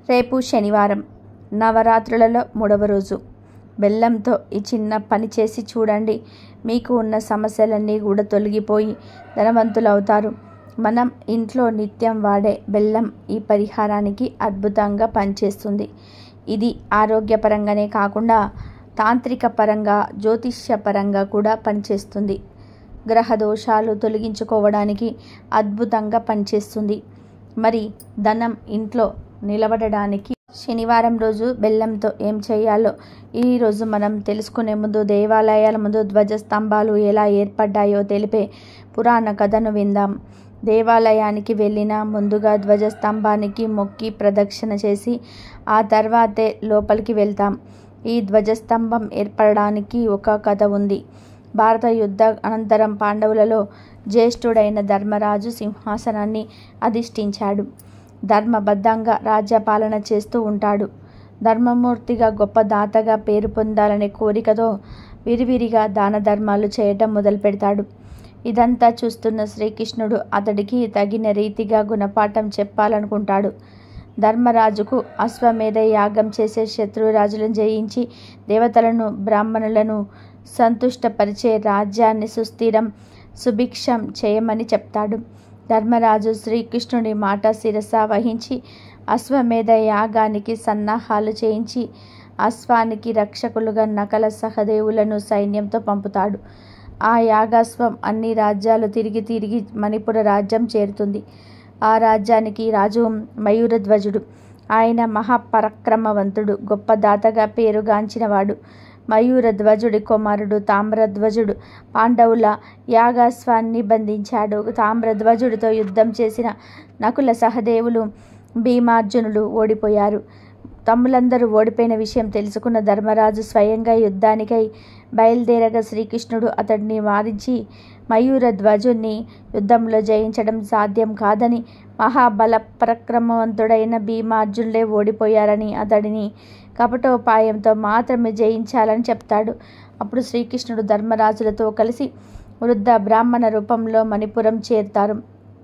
రేపు శనివారం, నవరాత్రులలో 3వ రోజు. బెల్లంతో ఈ చిన్న పని చేసి చూడండి. మీకు ఉన్న సమస్యలన్నీ కూడా తొలగిపోయి ధనవంతులవుతారు. మనం ఇంట్లో నిత్యం వాడే బెల్లం ఈ పరిహారానికి అద్భుతంగా పనిచేస్తుంది. ఇది ఆరోగ్యపరంగానే కాకుండా తాంత్రిక పరంగా, జ్యోతిష్యపరంగా కూడా పనిచేస్తుంది. గ్రహ దోషాలు తొలగించుకోవడానికి అద్భుతంగా పనిచేస్తుంది. మరి ధనం ఇంట్లో నిలబడడానికి శనివారం రోజు బెల్లంతో ఏం చేయాలో ఈరోజు మనం తెలుసుకునే ముందు దేవాలయాల ముందు ధ్వజస్తంభాలు ఎలా ఏర్పడ్డాయో తెలిపే పురాణ కథను విందాం. దేవాలయానికి వెళ్ళిన ముందుగా ధ్వజస్తంభానికి మొక్కి ప్రదక్షిణ చేసి ఆ తర్వాతే లోపలికి వెళ్తాం. ఈ ధ్వజస్తంభం ఏర్పడడానికి ఒక కథ ఉంది. భారత యుద్ధ అనంతరం పాండవులలో జ్యేష్ఠుడైన ధర్మరాజు సింహాసనాన్ని అధిష్ఠించాడు. ధర్మబద్ధంగా రాజ్యపాలన చేస్తూ ఉంటాడు. ధర్మమూర్తిగా, గొప్ప దాతగా పేరు పొందాలనే కోరికతో విరివిరిగా దాన ధర్మాలు చేయటం మొదలు పెడతాడు. ఇదంతా చూస్తున్న శ్రీకృష్ణుడు అతడికి తగిన రీతిగా గుణపాఠం చెప్పాలనుకుంటాడు. ధర్మరాజుకు అశ్వమేధ యాగం చేసే శత్రురాజులను జయించి దేవతలను, బ్రాహ్మణులను సంతుష్టపరిచే రాజ్యాన్ని సుస్థిరం, సుభిక్షం చేయమని చెప్తాడు. ధర్మరాజు శ్రీకృష్ణుడి మాట శిరస వహించి అశ్వమేధ యాగానికి సన్నాహాలు చేయించి అశ్వానికి రక్షకులుగా నకల సహదేవులను సైన్యంతో పంపుతాడు. ఆ యాగాశ్వం అన్ని రాజ్యాలు తిరిగి మణిపుర రాజ్యం చేరుతుంది. ఆ రాజ్యానికి రాజు మయూరధ్వజుడు. ఆయన మహాపరాక్రమవంతుడు, గొప్ప దాతగా పేరుగాంచినవాడు. మయూరధ్వజుడి కుమారుడు తామ్రధ్వజుడు పాండవుల యాగాశ్వాన్ని బంధించాడు. తామ్రధ్వజుడితో యుద్ధం చేసిన నకుల సహదేవులు, భీమార్జునులు ఓడిపోయారు. తమ్ములందరూ ఓడిపోయిన విషయం తెలుసుకున్న ధర్మరాజు స్వయంగా యుద్ధానికై బయలుదేరగా శ్రీకృష్ణుడు అతడిని వారించి మయూరధ్వజుణ్ణి యుద్ధంలో జయించడం సాధ్యం కాదని, మహాబల పరాక్రమవంతుడైన భీమార్జునులే ఓడిపోయారని, అతడిని కపటోపాయంతో మాత్రమే జయించాలని చెప్తాడు. అప్పుడు శ్రీకృష్ణుడు ధర్మరాజులతో కలిసి వృద్ధ బ్రాహ్మణ రూపంలో మణిపురం చేరుతారు.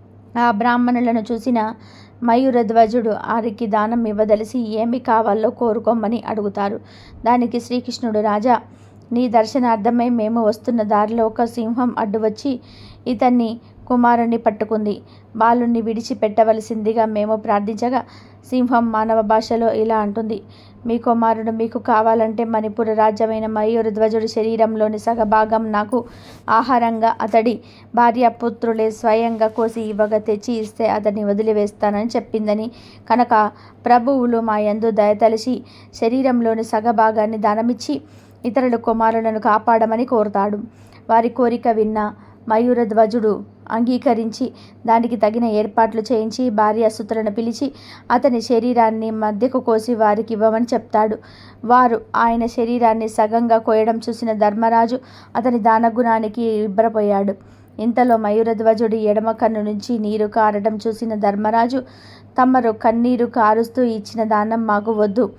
ఆ బ్రాహ్మణులను చూసిన మయూరధ్వజుడు వారికి దానం ఇవ్వదలిసి ఏమి కావాలో కోరుకోమని అడుగుతారు. దానికి శ్రీకృష్ణుడు, రాజా, నీ దర్శనార్థమై మేము వస్తున్న దారిలో ఒక సింహం అడ్డు వచ్చి ఇతన్ని కుమారుణ్ణి పట్టుకుంది. బాలుణ్ణి విడిచిపెట్టవలసిందిగా మేము ప్రార్థించగా సింహం మానవ భాషలో ఇలా అంటుంది: మీ కుమారుడు మీకు కావాలంటే మణిపుర రాజ్యమైన మయూరధ్వజుడి శరీరంలోని సగభాగం నాకు ఆహారంగా అతడి భార్యాపుత్రులే స్వయంగా కోసి ఇవ్వగా తెచ్చి ఇస్తే అతన్ని వదిలివేస్తానని చెప్పిందని కనుక ప్రభువులు మా యందు దయతలిచి శరీరంలోని సగభాగాన్ని దానమిచ్చి ఇతరుల కుమారులను కాపాడమని కోరుతాడు. వారి కోరిక విన్న మయూరధ్వజుడు అంగీకరించి దానికి తగిన ఏర్పాట్లు చేయించి భార్యాసుతులను పిలిచి అతని శరీరాన్ని మధ్యకు కోసి వారికి ఇవ్వమని చెప్తాడు. వారు ఆయన శరీరాన్ని సగంగా కోయడం చూసిన ధర్మరాజు అతని దానగుణానికి ఇబ్బరపోయాడు. ఇంతలో మయూరధ్వజుడి ఎడమ కన్ను నుంచి నీరు కారడం చూసిన ధర్మరాజు, తమరు కన్నీరు కారుస్తూ ఇచ్చిన దానం మాకు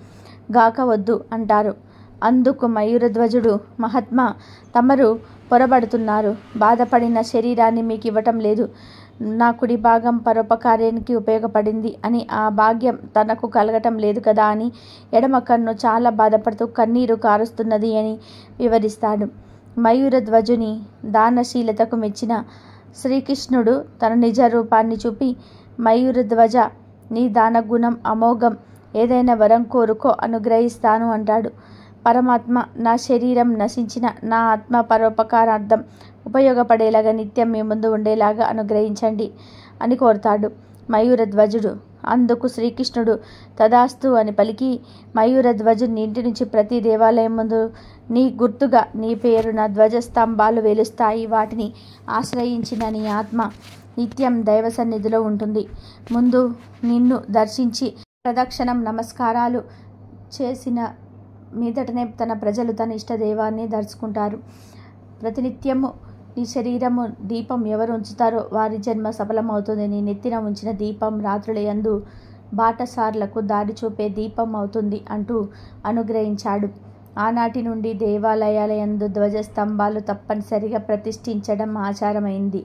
వద్దు అంటారు. అందుకు మయూరధ్వజుడు, మహాత్మా, తమరు పొరబడుతున్నారు. బాధపడిన శరీరాన్ని మీకు ఇవ్వటం లేదు. నా కుడి భాగం పరోపకార్యానికి ఉపయోగపడింది అని ఆ భాగ్యం తనకు కలగటం లేదు కదా అని ఎడమ కన్ను చాలా బాధపడుతూ కన్నీరు కారుస్తున్నది అని వివరిస్తాడు. మయూరధ్వజుని దానశీలతకు మెచ్చిన శ్రీకృష్ణుడు తన నిజ రూపాన్ని చూపి, మయూరధ్వజ, నీ దానగుణం అమోఘం. ఏదైనా వరం కోరుకో, అనుగ్రహిస్తాను అంటాడు. పరమాత్మ, నా శరీరం నశించిన నా ఆత్మ పరోపకారార్థం ఉపయోగపడేలాగా నిత్యం మీ ముందు ఉండేలాగా అనుగ్రహించండి అని కోరుతాడు మయూరధ్వజుడు. అందుకు శ్రీకృష్ణుడు తదాస్తు అని పలికి మయూరధ్వజుని ఇంటి నుంచి ప్రతి దేవాలయం ముందు నీ గుర్తుగా నీ పేరున ధ్వజస్తంభాలు వెలుస్తాయి. వాటిని ఆశ్రయించిన నీ ఆత్మ నిత్యం దైవ సన్నిధిలో ఉంటుంది. ముందు నిన్ను దర్శించి ప్రదక్షిణం, నమస్కారాలు చేసిన మీదటనే తన ప్రజలు తన ఇష్టదైవాన్ని దర్శించుకుంటారు. ప్రతినిత్యము నీ శరీరము దీపం ఎవరు ఉంచుతారో వారి జన్మ సఫలమవుతుంది. నీ నెత్తిన ఉంచిన దీపం రాత్రుల యందు బాటసార్లకు దారి చూపే దీపం అవుతుంది అంటూ అనుగ్రహించాడు. ఆనాటి నుండి దేవాలయాల యందు ధ్వజస్తంభాలు తప్పనిసరిగా ప్రతిష్ఠించడం ఆచారమైంది.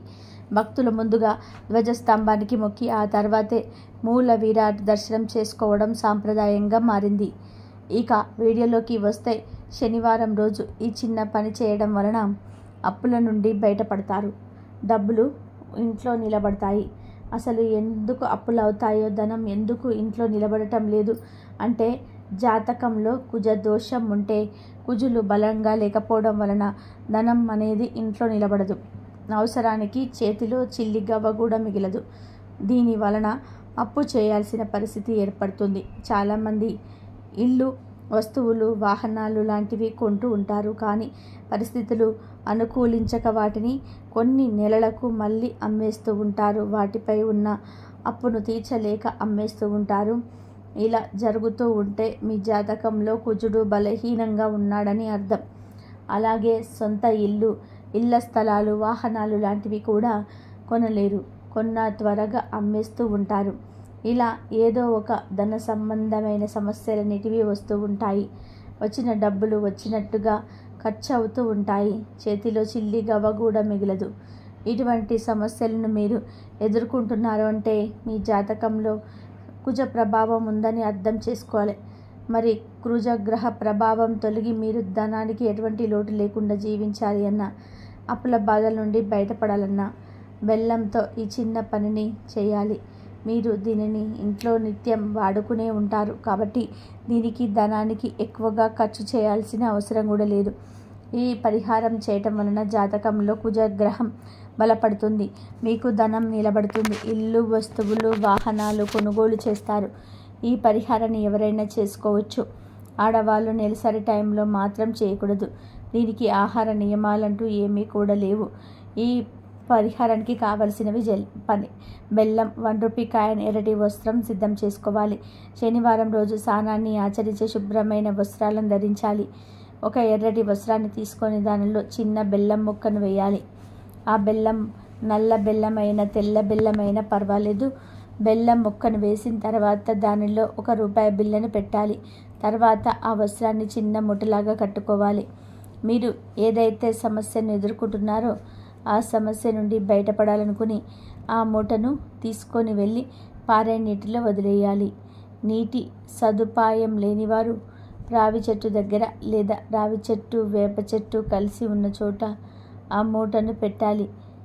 భక్తులు ముందుగా ధ్వజస్తంభానికి మొక్కి ఆ తర్వాతే మూల విరాట్ దర్శనం చేసుకోవడం సాంప్రదాయంగా మారింది. ఇక వీడియోలోకి వస్తే, శనివారం రోజు ఈ చిన్న పని చేయడం వలన అప్పుల నుండి బయటపడతారు. డబ్బులు ఇంట్లో నిలబడతాయి. అసలు ఎందుకు అప్పులు అవుతాయో, ధనం ఎందుకు ఇంట్లో నిలబడటం లేదు అంటే, జాతకంలో కుజ దోషం ఉంటే, కుజులు బలంగా లేకపోవడం వలన ధనం అనేది ఇంట్లో నిలబడదు. అవసరానికి చేతిలో చిల్లి గవ్వ కూడా మిగలదు. దీని వలన అప్పు చేయాల్సిన పరిస్థితి ఏర్పడుతుంది. చాలామంది ఇల్లు, వస్తువులు, వాహనాలు లాంటివి కొంటూ ఉంటారు. కానీ పరిస్థితులు అనుకూలించక వాటిని కొన్ని నెలలకు మళ్ళీ అమ్మేస్తూ ఉంటారు. వాటిపై ఉన్న అప్పును తీర్చలేక అమ్మేస్తూ ఉంటారు. ఇలా జరుగుతూ ఉంటే మీ జాతకంలో కుజుడు బలహీనంగా ఉన్నాడని అర్థం. అలాగే సొంత ఇల్లు, ఇళ్ల స్థలాలు, వాహనాలు లాంటివి కూడా కొనలేరు. కొన్న త్వరగా అమ్మేస్తూ ఉంటారు. ఇలా ఏదో ఒక ధన సంబంధమైన సమస్యలన్నిటివి వస్తూ ఉంటాయి. వచ్చిన డబ్బులు వచ్చినట్టుగా ఖర్చు అవుతూ ఉంటాయి. చేతిలో చిల్లి గవ్వ కూడా మిగలదు. ఇటువంటి సమస్యలను మీరు ఎదుర్కొంటున్నారు అంటే మీ జాతకంలో కుజ ప్రభావం ఉందని అర్థం చేసుకోవాలి. మరి కుజగ్రహ ప్రభావం తొలగి మీరు ధనానికి ఎటువంటి లోటు లేకుండా జీవించాలి అన్నా, అప్పుల బాధల నుండి బయటపడాలన్నా బెల్లంతో ఈ చిన్న పనిని చేయాలి. మీరు దీనిని ఇంట్లో నిత్యం వాడుకునే ఉంటారు కాబట్టి దీనికి ధనానికి ఎక్కువగా ఖర్చు చేయాల్సిన అవసరం కూడా లేదు. ఈ పరిహారం చేయటం వలన జాతకంలో కుజగ్రహం బలపడుతుంది. మీకు ధనం నిలబడుతుంది. ఇల్లు, వస్తువులు, వాహనాలు కొనుగోలు చేస్తారు. ఈ పరిహారాన్ని ఎవరైనా చేసుకోవచ్చు. ఆడవాళ్ళు నెలసరి టైంలో మాత్రం చేయకూడదు. దీనికి ఆహార నియమాలంటూ ఏమీ కూడా లేవు. ఈ పరిహారానికి కావలసినవి బెల్లం, 1 రూపీ కాయిన్, ఎర్రటి వస్త్రం సిద్ధం చేసుకోవాలి. శనివారం రోజు స్నానాన్ని ఆచరించే శుభ్రమైన వస్త్రాలను ధరించాలి. ఒక ఎర్రటి వస్త్రాన్ని తీసుకొని దానిలో చిన్న బెల్లం ముక్కను వేయాలి. ఆ బెల్లం నల్ల బెల్లమైన, తెల్ల బెల్లమైనా పర్వాలేదు. బెల్లం ముక్కను వేసిన తర్వాత దానిలో 1 రూపాయి బిళ్ళను పెట్టాలి. తర్వాత ఆ వస్త్రాన్ని చిన్న ముఠలాగా కట్టుకోవాలి. మీరు ఏదైతే సమస్యను ఎదుర్కొంటున్నారో ఆ సమస్య నుండి బయటపడాలనుకుని ఆ మూటను తీసుకొని వెళ్ళి పారే నీటిలో వదిలేయాలి. నీటి సదుపాయం లేనివారు రావి చెట్టు దగ్గర లేదా రావి చెట్టు, వేప చెట్టు కలిసి ఉన్న చోట ఆ మూటను పెట్టాలి.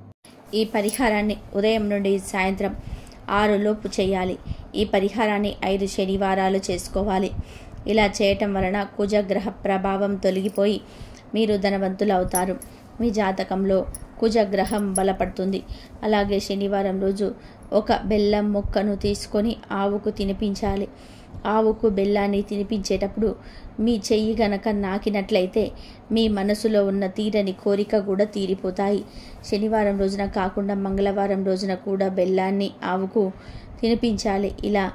ఈ పరిహారాన్ని ఉదయం నుండి సాయంత్రం 6 లోపు చేయాలి. ఈ పరిహారాన్ని 5 శనివారాలు చేసుకోవాలి. ఇలా చేయటం వలన కుజగ్రహ ప్రభావం తొలగిపోయి మీరు ధనవంతులు అవుతారు. మీ జాతకంలో కుజగ్రహం బలపడుతుంది. అలాగే శనివారం రోజు ఒక బెల్లం ముక్కను తీసుకొని ఆవుకు తినిపించాలి. ఆవుకు బెల్లాన్ని తినిపించేటప్పుడు మీ చెయ్యి గనక నాకినట్లయితే మీ మనసులో ఉన్న తీరని కోరిక కూడా తీరిపోతాయి. శనివారం రోజున కాకుండా మంగళవారం రోజున కూడా బెల్లాన్ని ఆవుకు తినిపించాలి. ఇలా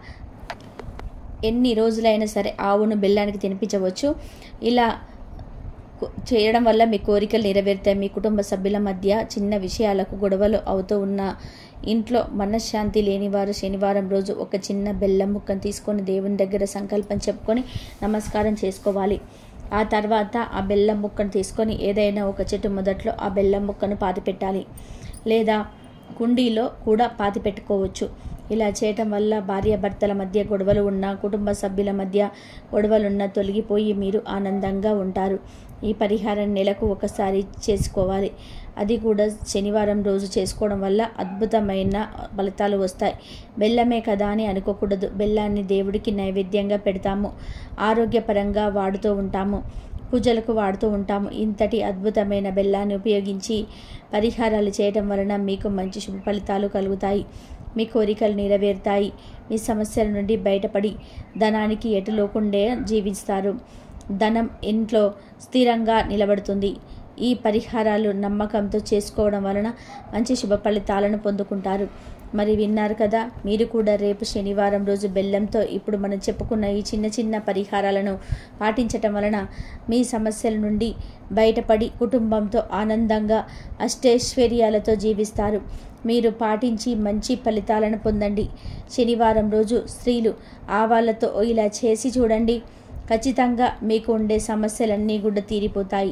ఎన్ని రోజులైనా సరే ఆవును బెల్లానికి తినిపించవచ్చు. ఇలా చేయడం వల్ల మీ కోరికలు నెరవేరుతాయి. మీ కుటుంబ సభ్యుల మధ్య చిన్న విషయాలకు గొడవలు అవుతూ ఉన్న ఇంట్లో మనశ్శాంతి లేని వారు శనివారం రోజు ఒక చిన్న బెల్లం ముక్కను తీసుకొని దేవుని దగ్గర సంకల్పం చెప్పుకొని నమస్కారం చేసుకోవాలి. ఆ తర్వాత ఆ బెల్లం ముక్కను తీసుకొని ఏదైనా ఒక చెట్టు మొదట్లో ఆ బెల్లం ముక్కను పాతిపెట్టాలి. లేదా కుండీలో కూడా పాతిపెట్టుకోవచ్చు. ఇలా చేయటం వల్ల భార్యాభర్తల మధ్య గొడవలు ఉన్నా, కుటుంబ సభ్యుల మధ్య గొడవలున్నా తొలగిపోయి మీరు ఆనందంగా ఉంటారు. ఈ పరిహారం నెలకు ఒకసారి చేసుకోవాలి. అది కూడా శనివారం రోజు చేసుకోవడం వల్ల అద్భుతమైన ఫలితాలు వస్తాయి. బెల్లమే కదా అని అనుకోకూడదు. బెల్లాన్ని దేవుడికి నైవేద్యంగా పెడతాము. ఆరోగ్యపరంగా వాడుతూ ఉంటాము. పూజలకు వాడుతూ ఉంటాము. ఇంతటి అద్భుతమైన బెల్లాన్ని ఉపయోగించి పరిహారాలు చేయడం వలన మీకు మంచి శుభ ఫలితాలు కలుగుతాయి. మీ కోరికలు నెరవేరుతాయి. మీ సమస్యల నుండి బయటపడి ధనానికి ఎటు లేకుండా జీవిస్తారు. ధనం ఇంట్లో స్థిరంగా నిలబడుతుంది. ఈ పరిహారాలు నమ్మకంతో చేసుకోవడం వలన మంచి శుభ ఫలితాలను పొందుకుంటారు. మరి విన్నారు కదా, మీరు కూడా రేపు శనివారం రోజు బెల్లంతో ఇప్పుడు మనం చెప్పుకున్న ఈ చిన్న చిన్న పరిహారాలను పాటించటం వలన మీ సమస్యల నుండి బయటపడి కుటుంబంతో ఆనందంగా అష్టైశ్వర్యాలతో జీవిస్తారు. మీరు పాటించి మంచి ఫలితాలను పొందండి. శనివారం రోజు స్త్రీలు ఆవాలతో ఇలా చేసి చూడండి. ఖచ్చితంగా మీకు ఉండే సమస్యలన్నీ కూడా తీరిపోతాయి.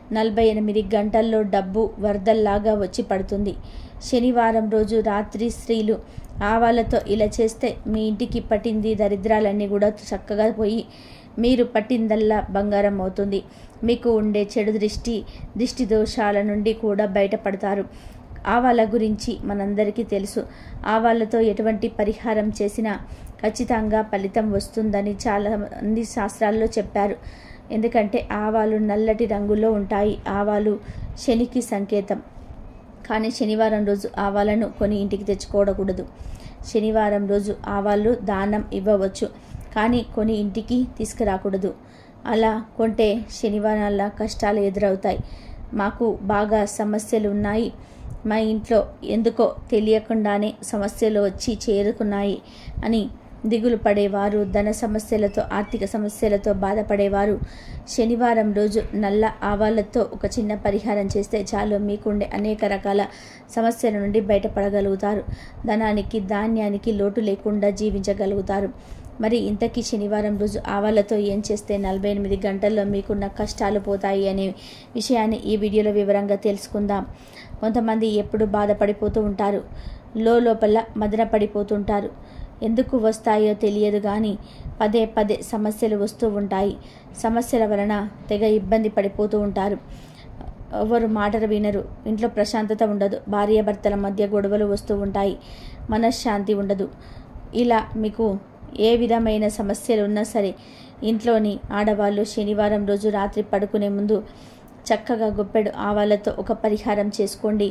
48 గంటల్లో డబ్బు వరదల్లాగా వచ్చి పడుతుంది. శనివారం రోజు రాత్రి స్త్రీలు ఆవాలతో ఇలా చేస్తే మీ ఇంటికి పట్టింది దరిద్రాలన్నీ కూడా చక్కగా పోయి మీరు పట్టిందల్లా బంగారం అవుతుంది. మీకు ఉండే చెడు దిష్టి దోషాల నుండి కూడా బయటపడతారు. ఆవాల గురించి మనందరికీ తెలుసు. ఆవాలతో ఎటువంటి పరిహారం చేసినా ఖచ్చితంగా ఫలితం వస్తుందని చాలామంది శాస్త్రాల్లో చెప్పారు. ఎందుకంటే ఆవాలు నల్లటి రంగులో ఉంటాయి. ఆవాలు శనికి సంకేతం. కానీ శనివారం రోజు ఆవాలను కొని ఇంటికి తెచ్చుకోకూడదు. శనివారం రోజు ఆవాలు దానం ఇవ్వవచ్చు, కానీ కొని ఇంటికి తీసుకురాకూడదు. అలా కొంటే శనివారాల కష్టాలు ఎదురవుతాయి. మాకు బాగా సమస్యలు ఉన్నాయి, మా ఇంట్లో ఎందుకో తెలియకుండానే సమస్యలు వచ్చి చేరుకున్నాయి అని దిగులు పడేవారు, ధన సమస్యలతో ఆర్థిక సమస్యలతో బాధపడేవారు శనివారం రోజు నల్ల ఆవాలతో ఒక చిన్న పరిహారం చేస్తే చాలు, మీకుండే అనేక రకాల సమస్యల నుండి బయటపడగలుగుతారు. ధనానికి ధాన్యానికి లోటు లేకుండా జీవించగలుగుతారు. మరి ఇంతకీ శనివారం రోజు ఆవాలతో ఏం చేస్తే 48 గంటల్లో మీకున్న కష్టాలు పోతాయి అనే విషయాన్ని ఈ వీడియోలో వివరంగా తెలుసుకుందాం. కొంతమంది ఎప్పుడు బాధపడిపోతూ ఉంటారు, లోపల మదన పడిపోతుంటారు. ఎందుకు వస్తాయో తెలియదు కానీ పదే సమస్యలు వస్తూ ఉంటాయి. సమస్యల వలన తెగ ఇబ్బంది పడిపోతూ ఉంటారు. ఎవరు మాటలు వినరు, ఇంట్లో ప్రశాంతత ఉండదు, భార్యాభర్తల మధ్య గొడవలు వస్తూ ఉంటాయి, మనశ్శాంతి ఉండదు. ఇలా మీకు ఏ విధమైన సమస్యలు ఉన్నా సరే ఇంట్లోని ఆడవాళ్ళు శనివారం రోజు రాత్రి పడుకునే ముందు చక్కగా గుప్పెడు ఆవాలతో ఒక పరిహారం చేసుకోండి.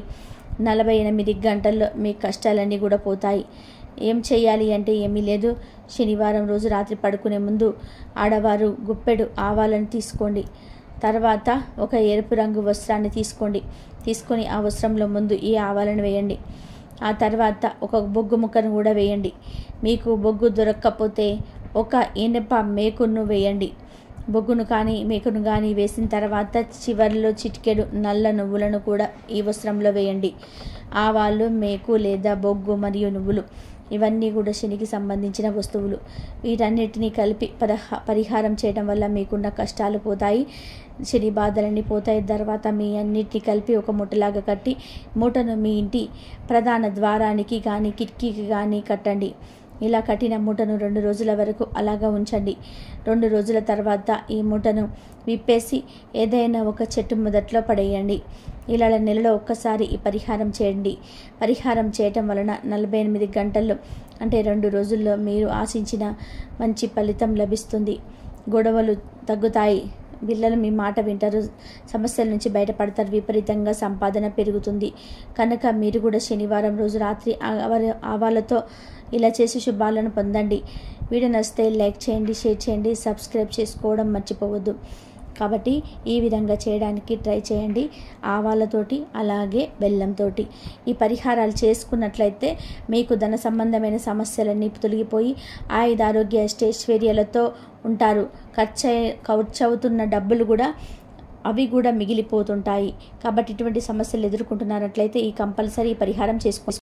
48 గంటల్లో మీ కష్టాలన్నీ కూడా పోతాయి. ఏం చేయాలి అంటే ఏమీ లేదు. శనివారం రోజు రాత్రి పడుకునే ముందు ఆడవారు గుప్పెడు ఆవాలను తీసుకోండి. తర్వాత ఒక ఎరుపు రంగు వస్త్రాన్ని తీసుకొని ఆ వస్త్రంలో ముందు ఈ ఆవాలను వేయండి. ఆ తర్వాత ఒక బొగ్గు ముక్కను కూడా వేయండి. మీకు బొగ్గు దొరక్కపోతే ఒక ఇనప మేకును వేయండి. బొగ్గును కానీ మేకును కానీ వేసిన తర్వాత చివరిలో చిటికెడు నల్ల నువ్వులను కూడా ఈ వస్త్రంలో వేయండి. ఆవాలు, మేకు లేదా బొగ్గు మరియు నువ్వులు ఇవన్నీ కూడా శనికి సంబంధించిన వస్తువులు. వీటన్నిటినీ కలిపి పరిహారం చేయడం వల్ల మీకున్న కష్టాలు పోతాయి, శని బాధలన్నీ పోతాయి. తర్వాత మీ అన్నిటిని కలిపి ఒక మూటలాగా కట్టి మూటను మీ ఇంటి ప్రధాన ద్వారానికి కానీ కిటికీకి కానీ కట్టండి. ఇలా కట్టిన మూటను 2 రోజుల వరకు అలాగా ఉంచండి. 2 రోజుల తర్వాత ఈ మూటను విప్పేసి ఏదైనా ఒక చెట్టు మొదట్లో పడేయండి. ఇలా నెలలో ఒక్కసారి ఈ పరిహారం చేయండి. పరిహారం చేయటం వలన 48 గంటల్లో అంటే 2 రోజుల్లో మీరు ఆశించిన మంచి ఫలితం లభిస్తుంది. గొడవలు తగ్గుతాయి, పిల్లలు మీ మాట వింటారు, సమస్యల నుంచి బయటపడతారు, విపరీతంగా సంపాదన పెరుగుతుంది. కనుక మీరు కూడా శనివారం రోజు రాత్రి ఆవాలతో ఇలా చేసి శుభాలను పొందండి. వీడియో నచ్చితే లైక్ చేయండి, షేర్ చేయండి, సబ్స్క్రైబ్ చేసుకోవడం మర్చిపోవద్దు. కాబట్టి ఈ విధంగా చేయడానికి ట్రై చేయండి, ఆవాలతోటి అలాగే బెల్లంతోటి. ఈ పరిహారాలు చేసుకున్నట్లయితే మీకు ధన సంబంధమైన సమస్యలన్నీ తొలగిపోయి ఆయుధారోగ్య ఐశ్వర్యాలతో ఉంటారు. ఖర్చవుతున్న డబ్బులు కూడా అవి కూడా మిగిలిపోతుంటాయి. కాబట్టి ఇటువంటి సమస్యలు ఎదుర్కొంటున్నట్లయితే ఈ కంపల్సరీ పరిహారం చేసుకోండి.